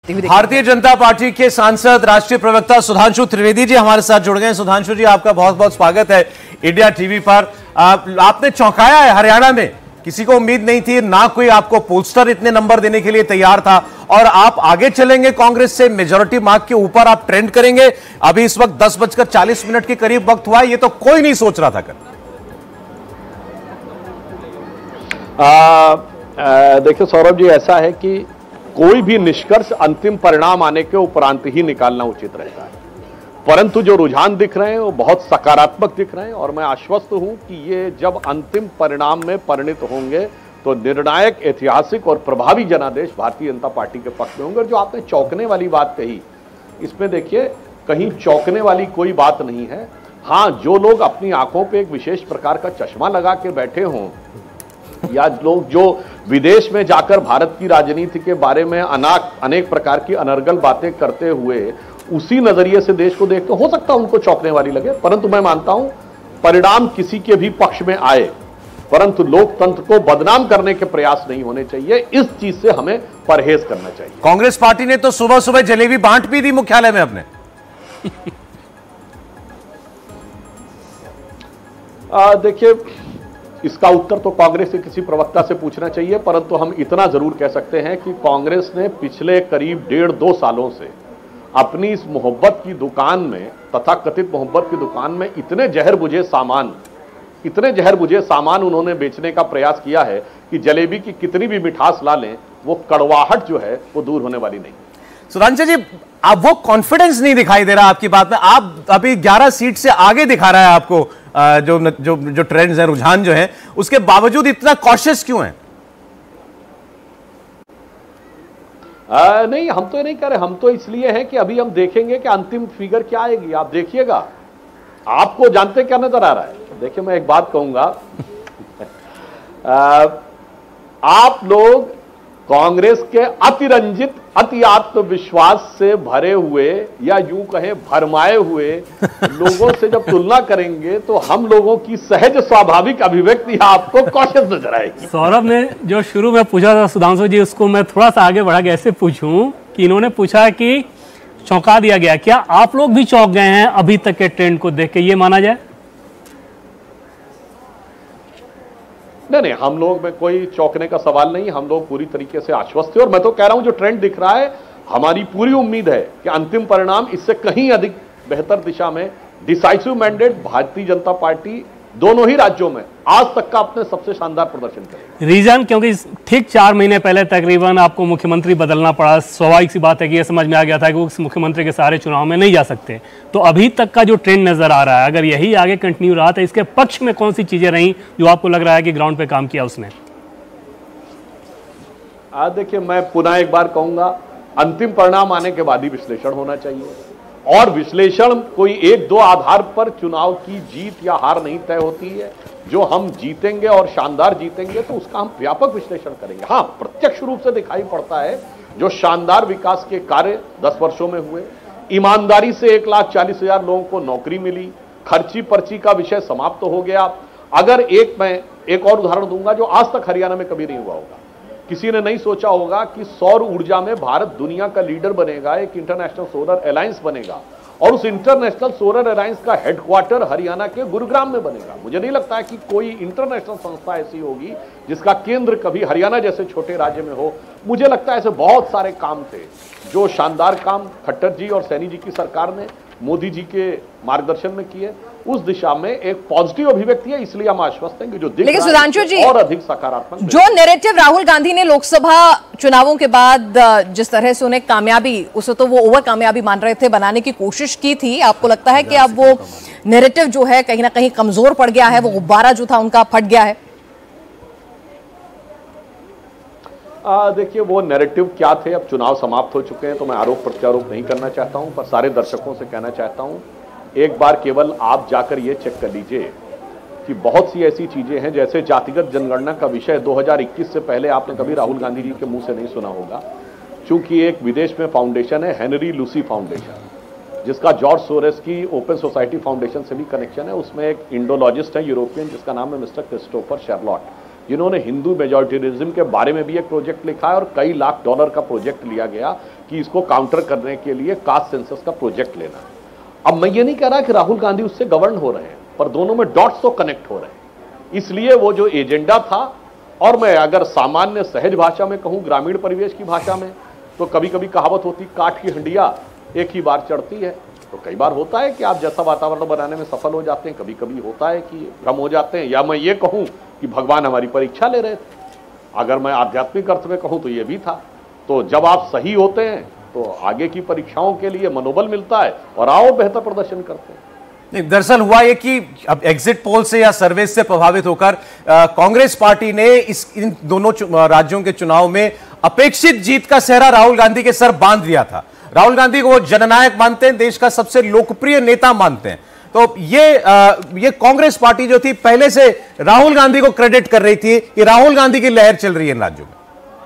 Bharatiya Janata party के सांसद राष्ट्रीय प्रवक्ता सुधांशु त्रिवेदी जी हमारे साथ जुड़ गए हैं। सुधांशु जी, आपका बहुत बहुत स्वागत है इंडिया टीवी पर। आपने चौंकाया है हरियाणा में, किसी को उम्मीद नहीं थी, ना कोई आपको पोस्टर इतने नंबर देने के लिए तैयार था, और आप आगे चलेंगे कांग्रेस से, मेजॉरिटी मार्क के ऊपर आप ट्रेंड करेंगे। अभी इस वक्त 10:40 के करीब वक्त हुआ है, ये तो कोई नहीं सोच रहा था कर। देखिए सौरभ जी, ऐसा है कि कोई भी निष्कर्ष अंतिम परिणाम आने के उपरांत ही निकालना उचित रहता है, परंतु जो रुझान दिख रहे हैं वो बहुत सकारात्मक दिख रहे हैं और मैं आश्वस्त हूं कि ये जब अंतिम परिणाम में परिणित होंगे तो निर्णायक, ऐतिहासिक और प्रभावी जनादेश भारतीय जनता पार्टी के पक्ष में होंगे। और जो आपने चौंकने वाली बात कही, इसमें देखिए कहीं चौंकने वाली कोई बात नहीं है। हां, जो लोग अपनी आंखों पे एक विशेष प्रकार का चश्मा लगा के बैठे हों, या लोग जो विदेश में जाकर भारत की राजनीति के बारे में अनेक प्रकार की अनर्गल बातें करते हुए उसी नजरिए से देश को देखते, हो सकता है उनको चौंकने वाली लगे, परंतु मैं मानता हूं परिणाम किसी के भी पक्ष में आए, परंतु लोकतंत्र को बदनाम करने के प्रयास नहीं होने चाहिए। इस चीज से हमें परहेज करना चाहिए। कांग्रेस पार्टी ने तो सुबह सुबह जलेबी बांट भी दी मुख्यालय में अपने। देखिए, इसका उत्तर तो कांग्रेस के किसी प्रवक्ता से पूछना चाहिए, परंतु हम इतना जरूर कह सकते हैं कि कांग्रेस ने पिछले करीब 1.5-2 सालों से अपनी इस मोहब्बत की दुकान में, तथाकथित मोहब्बत की दुकान में इतने जहर बुझे सामान उन्होंने बेचने का प्रयास किया है कि जलेबी की कितनी भी मिठास ला लें, वो कड़वाहट जो है वो दूर होने वाली नहीं। सुधांशु जी, आप वो कॉन्फिडेंस नहीं दिखाई दे रहा आपकी बात में। आप अभी 11 सीट से आगे दिखा रहा है आपको, जो ट्रेंड्स हैं, रुझान जो है, उसके बावजूद इतना कॉशियस क्यों है? नहीं, हम तो ये नहीं कह रहे, हम तो इसलिए हैं कि अभी हम देखेंगे कि अंतिम फिगर क्या आएगी। आप देखिएगा, आपको जानते क्या नजर आ रहा है। देखिए, मैं एक बात कहूंगा, आप लोग कांग्रेस के अतिरंजित, अति आत्मविश्वास से भरे हुए, या यूं कहें भरमाए हुए लोगों से जब तुलना करेंगे तो हम लोगों की सहज स्वाभाविक अभिव्यक्ति आपको कॉशियस नजर आएगी। सौरभ ने जो शुरू में पूछा था सुधांशु जी, उसको मैं थोड़ा सा आगे बढ़ा के ऐसे पूछूं कि इन्होंने पूछा कि चौंका दिया गया, क्या आप लोग भी चौंक गए हैं अभी तक के ट्रेंड को देख के, ये माना जाए? नहीं, हम लोग में कोई चौंकने का सवाल नहीं, हम लोग पूरी तरीके से आश्वस्त हैं। और मैं तो कह रहा हूं जो ट्रेंड दिख रहा है, हमारी पूरी उम्मीद है कि अंतिम परिणाम इससे कहीं अधिक बेहतर दिशा में, decisive mandate Bharatiya Janata party दोनों ही राज्यों में आज तक का अपने सबसे शानदार प्रदर्शन करेगी। रीजन, क्योंकि ठीक 4 महीने पहले तकरीबन आपको मुख्यमंत्री बदलना पड़ा। स्वाभाविक सी बात है कि यह समझ में आ गया था कि वो मुख्यमंत्री के सारे चुनाव में नहीं जा सकते। तो अभी तक का जो ट्रेंड नजर आ रहा है, अगर यही आगे कंटिन्यू रहा तो इसके पक्ष में कौन सी चीजें रही जो आपको लग रहा है कि ग्राउंड पे काम किया उसने? देखिए, मैं पुनः एक बार कहूंगा, अंतिम परिणाम आने के बाद ही विश्लेषण होना चाहिए, और विश्लेषण कोई 1-2 आधार पर चुनाव की जीत या हार नहीं तय होती है। जो हम जीतेंगे और शानदार जीतेंगे तो उसका हम व्यापक विश्लेषण करेंगे। हां, प्रत्यक्ष रूप से दिखाई पड़ता है जो शानदार विकास के कार्य 10 वर्षों में हुए, ईमानदारी से 1,40,000 लोगों को नौकरी मिली, खर्ची पर्ची का विषय समाप्त हो गया। अगर मैं एक और उदाहरण दूंगा जो आज तक हरियाणा में कभी नहीं हुआ होगा। किसी ने नहीं सोचा होगा कि सौर ऊर्जा में भारत दुनिया का लीडर बनेगा, एक इंटरनेशनल सोलर अलायंस बनेगा, और उस इंटरनेशनल सोलर अलायंस का हेडक्वार्टर हरियाणा के गुरुग्राम में बनेगा। मुझे नहीं लगता है कि कोई इंटरनेशनल संस्था ऐसी होगी जिसका केंद्र कभी हरियाणा जैसे छोटे राज्य में हो। मुझे लगता है ऐसे बहुत सारे काम थे, जो शानदार काम खट्टर जी और सैनी जी की सरकार ने मोदी जी के मार्गदर्शन में किए। उस दिशा में एक पॉजिटिव अभिव्यक्ति है, इसलिए हम आश्वस्त हैं कि जो दिख रहा है और अधिक सकारात्मक। जो नैरेटिव राहुल गांधी ने लोकसभा चुनावों के बाद जिस तरह से उन्हें कामयाबी, उसे तो वो ओवर कामयाबी मान रहे थे, बनाने की कोशिश की थी, आपको लगता है कि अब वो नैरेटिव जो है कहीं ना कहीं कमजोर पड़ गया है, वो गुब्बारा जो था उनका फट गया है? देखिए, वो नैरेटिव क्या थे, अब चुनाव समाप्त हो चुके हैं, तो मैं आरोप प्रत्यारोप नहीं करना चाहता हूं, पर सारे दर्शकों से कहना चाहता हूं, एक बार केवल आप जाकर ये चेक कर लीजिए कि बहुत सी ऐसी चीजें हैं, जैसे जातिगत जनगणना का विषय 2021 से पहले आपने कभी राहुल गांधी जी के मुंह से नहीं सुना होगा। चूंकि एक विदेश में फाउंडेशन है, हेनरी लूसी फाउंडेशन, जिसका जॉर्ज सोरेस की ओपन सोसाइटी फाउंडेशन से भी कनेक्शन है। उसमें एक इंडोलॉजिस्ट है यूरोपियन, जिसका नाम है मिस्टर क्रिस्टोफर शेरलॉट। जिन्होंने हिंदू मेजॉरिटेरिज्म के बारे में भी एक प्रोजेक्ट लिखा है और कई लाख डॉलर का प्रोजेक्ट लिया गया कि इसको काउंटर करने के लिए कास्ट सेंसस का प्रोजेक्ट लेना है। अब मैं ये नहीं कह रहा कि राहुल गांधी उससे गवर्न हो रहे हैं, पर दोनों में डॉट्स तो कनेक्ट हो रहे हैं। इसलिए वो जो एजेंडा था, और मैं अगर सामान्य सहज भाषा में कहूं, ग्रामीण परिवेश की भाषा में, तो कभी कभी कहावत होती काठ की हंडिया एक ही बार चढ़ती है। तो कई बार होता है कि आप जैसा वातावरण बनाने में सफल हो जाते हैं, कभी कभी होता है कि भ्रम हो जाते हैं, या मैं ये कहूं कि भगवान हमारी परीक्षा ले रहे थे। अगर मैं आध्यात्मिक अर्थ में कहूं तो ये भी था। तो जब आप सही होते हैं तो आगे की परीक्षाओं के लिए मनोबल मिलता है और आओ बेहतर प्रदर्शन करते हैं। नहीं, दरअसल हुआ ये कि अब एग्जिट पोल से या सर्वे से प्रभावित होकर कांग्रेस पार्टी ने इन दोनों राज्यों के चुनाव में अपेक्षित जीत का सेहरा राहुल गांधी के सर बांध दिया था। राहुल गांधी को वो जननायक मानते हैं, देश का सबसे लोकप्रिय नेता मानते हैं। तो ये कांग्रेस पार्टी जो थी पहले से राहुल गांधी को क्रेडिट कर रही थी कि राहुल गांधी की लहर चल रही है इन राज्यों में।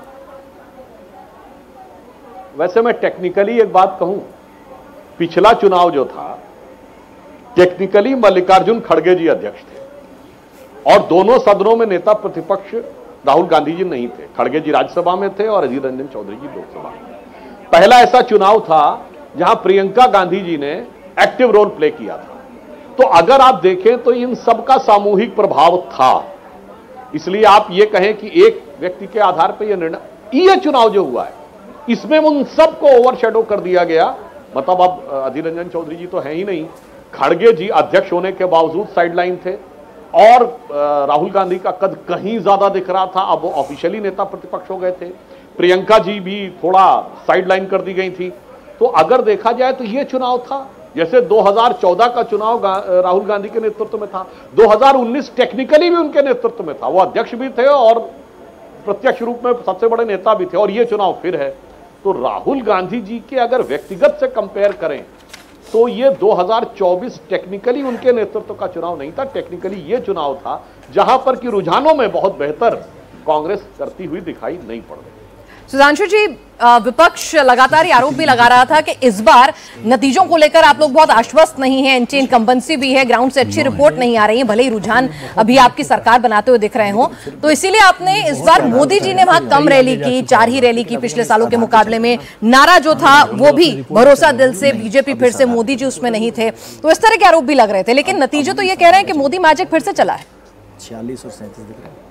वैसे मैं टेक्निकली एक बात कहूं, पिछला चुनाव जो था टेक्निकली मल्लिकार्जुन खड़गे जी अध्यक्ष थे और दोनों सदनों में नेता प्रतिपक्ष राहुल गांधी जी नहीं थे। खड़गे जी राज्यसभा में थे और अधीर रंजन चौधरी जी लोकसभा में। पहला ऐसा चुनाव था जहां प्रियंका गांधी जी ने एक्टिव रोल प्ले किया था। तो अगर आप देखें तो इन सबका सामूहिक प्रभाव था। इसलिए आप ये कहें कि एक व्यक्ति के आधार पर यह निर्णय, यह चुनाव जो हुआ है इसमें उन सबको ओवरशैडो कर दिया गया। मतलब अब अधीर रंजन चौधरी जी तो है ही नहीं, खड़गे जी अध्यक्ष होने के बावजूद साइडलाइन थे और राहुल गांधी का कद कहीं ज्यादा दिख रहा था। अब वो ऑफिशियली नेता प्रतिपक्ष हो गए थे। प्रियंका जी भी थोड़ा साइडलाइन कर दी गई थी। तो अगर देखा जाए तो यह चुनाव था, जैसे 2014 का चुनाव राहुल गांधी के नेतृत्व में था, 2019 टेक्निकली भी उनके नेतृत्व में था। वो अध्यक्ष भी थे और प्रत्यक्ष रूप में सबसे बड़े नेता भी थे, और यह चुनाव फिर है। तो राहुल गांधी जी के अगर व्यक्तिगत से कंपेयर करें तो ये 2024 टेक्निकली उनके नेतृत्व का चुनाव नहीं था, टेक्निकली ये चुनाव था जहां पर कि रुझानों में बहुत बेहतर कांग्रेस करती हुई दिखाई नहीं पड़ रही। सुधांशु जी, विपक्ष लगातार ये आरोप भी लगा रहा था कि इस बार नतीजों को लेकर आप लोग बहुत आश्वस्त नहीं हैं, एंटी इनकम्बेंसी भी है, ग्राउंड से अच्छी रिपोर्ट नहीं आ रही है, भले ही रुझान अभी आपकी सरकार बनाते हुए दिख रहे हो। तो इसीलिए आपने इस बार मोदी जी ने वहां कम रैली की, 4 ही रैली की पिछले सालों के मुकाबले में। नारा जो था वो भी भरोसा दिल से, बीजेपी फिर से, मोदी जी उसमें नहीं थे। तो इस तरह के आरोप भी लग रहे थे, लेकिन नतीजे तो ये कह रहे हैं कि मोदी मैजिक फिर से चला है। 46 और 37 दिख रहे हैं।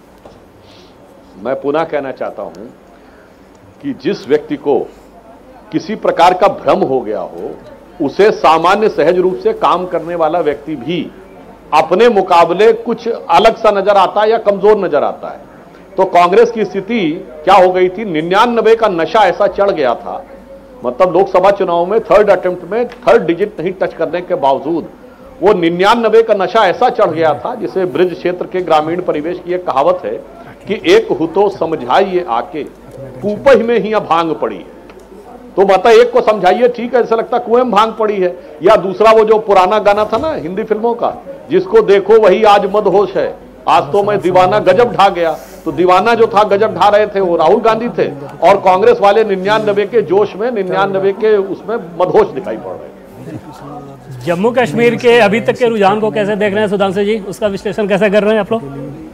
मैं पुनः कहना चाहता हूं कि जिस व्यक्ति को किसी प्रकार का भ्रम हो गया हो, उसे सामान्य सहज रूप से काम करने वाला व्यक्ति भी अपने मुकाबले कुछ अलग सा नजर आता है या कमजोर नजर आता है। तो कांग्रेस की स्थिति क्या हो गई थी, 99 का नशा ऐसा चढ़ गया था। मतलब लोकसभा चुनाव में थर्ड अटेम्प्ट में थर्ड डिजिट नहीं टच करने के बावजूद वो 99 का नशा ऐसा चढ़ गया था, जिसे ब्रिज क्षेत्र के ग्रामीण परिवेश की एक कहावत है कि एक हुतो समझाइए आके कुपह में ही भांग पड़ी है। तो मतलब एक को समझाइए, ठीक है, ऐसा लगता कुएं में भांग पड़ी है। या दूसरा वो जो पुराना गाना था ना हिंदी फिल्मों का, जिसको देखो वही आज मदहोश है, आज तो मैं दीवाना गजब ढा गया। तो दीवाना जो था गजब ढा रहे थे वो राहुल गांधी थे, और कांग्रेस वाले 99 के जोश में, 99 के उसमें मदहोश दिखाई पड़ रहे थे। जम्मू कश्मीर के अभी तक के रुझान को कैसे देख रहे हैं सुधांशु जी, उसका विश्लेषण कैसे कर रहे हैं आप लोग?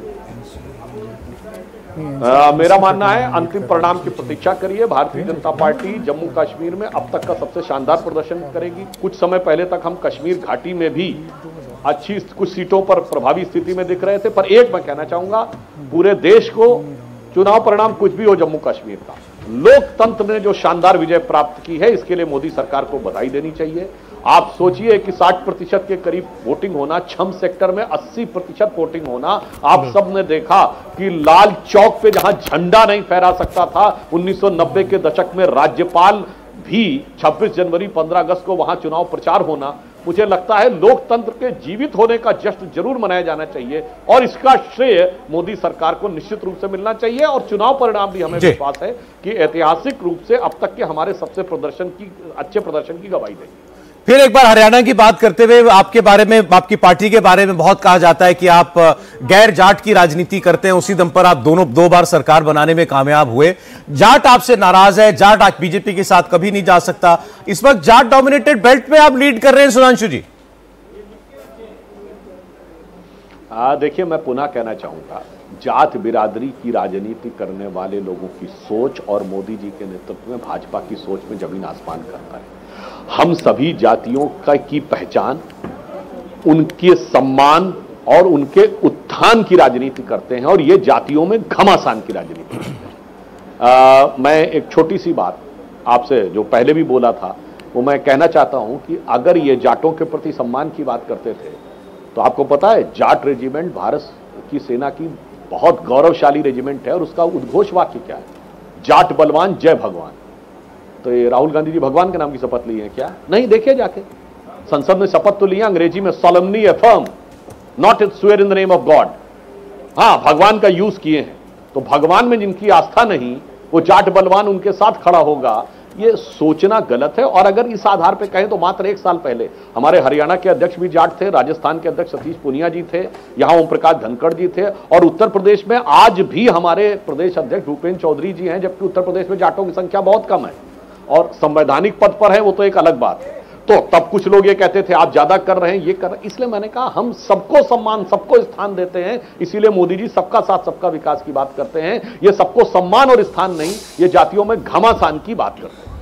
मेरा मानना है अंतिम परिणाम की प्रतीक्षा करिए। भारतीय जनता पार्टी जम्मू कश्मीर में अब तक का सबसे शानदार प्रदर्शन करेगी। कुछ समय पहले तक हम कश्मीर घाटी में भी अच्छी कुछ सीटों पर प्रभावी स्थिति में दिख रहे थे, पर एक मैं कहना चाहूंगा, पूरे देश को चुनाव परिणाम कुछ भी हो जम्मू कश्मीर का, लोकतंत्र ने जो शानदार विजय प्राप्त की है, इसके लिए मोदी सरकार को बधाई देनी चाहिए। आप सोचिए कि 60% के करीब वोटिंग होना, छम सेक्टर में 80% वोटिंग होना। आप सब ने देखा कि लाल चौक पे जहां झंडा नहीं फहरा सकता था 1990 के दशक में, राज्यपाल भी 26 जनवरी 15 अगस्त को वहां चुनाव प्रचार होना, मुझे लगता है लोकतंत्र के जीवित होने का जश्न जरूर मनाया जाना चाहिए, और इसका श्रेय मोदी सरकार को निश्चित रूप से मिलना चाहिए। और चुनाव परिणाम भी हमें विश्वास है कि ऐतिहासिक रूप से अब तक के हमारे सबसे अच्छे प्रदर्शन की गवाही देंगे। फिर एक बार हरियाणा की बात करते हुए, आपके बारे में, आपकी पार्टी के बारे में बहुत कहा जाता है कि आप गैर जाट की राजनीति करते हैं। उसी दम पर आप दो बार सरकार बनाने में कामयाब हुए। जाट आपसे नाराज है, जाट आज बीजेपी के साथ कभी नहीं जा सकता। इस वक्त जाट डोमिनेटेड बेल्ट में आप लीड कर रहे हैं सुधांशु जी। देखिए, मैं पुनः कहना चाहूंगा, जात बिरादरी की राजनीति करने वाले लोगों की सोच और मोदी जी के नेतृत्व में भाजपा की सोच में जमीन आसमान का अंतर है। हम सभी जातियों की पहचान, उनके सम्मान और उनके उत्थान की राजनीति करते हैं और ये जातियों में घमासान की राजनीति करते हैं। मैं एक छोटी सी बात आपसे जो पहले भी बोला था वो मैं कहना चाहता हूं कि अगर ये जाटों के प्रति सम्मान की बात करते थे तो आपको पता है जाट रेजिमेंट भारत की सेना की बहुत गौरवशाली रेजिमेंट है और उसका उद्घोष वाक्य क्या है? जाट बलवान जय भगवान। तो ये राहुल गांधी जी भगवान के नाम की शपथ ली है क्या? नहीं, देखिए जाके संसद में शपथ तो लिया अंग्रेजी में, solemnly affirm not to swear in the name of God। हां, भगवान का यूज किए हैं। तो भगवान में जिनकी आस्था नहीं वो जाट बलवान उनके साथ खड़ा होगा, ये सोचना गलत है। और अगर इस आधार पे कहें तो मात्र 1 साल पहले हमारे हरियाणा के अध्यक्ष भी जाट थे, राजस्थान के अध्यक्ष सतीश पूनिया जी थे, यहां ओम प्रकाश धनखड़ जी थे और उत्तर प्रदेश में आज भी हमारे प्रदेश अध्यक्ष भूपेन्द्र चौधरी जी हैं, जबकि उत्तर प्रदेश में जाटों की संख्या बहुत कम है और संवैधानिक पद पर है, वो तो एक अलग बात है। तो तब कुछ लोग ये कहते थे आप ज्यादा कर रहे हैं, ये कर रहे हैं। इसलिए मैंने कहा हम सबको सम्मान, सबको स्थान देते हैं। इसीलिए मोदी जी सबका साथ सबका विकास की बात करते हैं। ये सबको सम्मान और स्थान नहीं, ये जातियों में घमासान की बात करते हैं।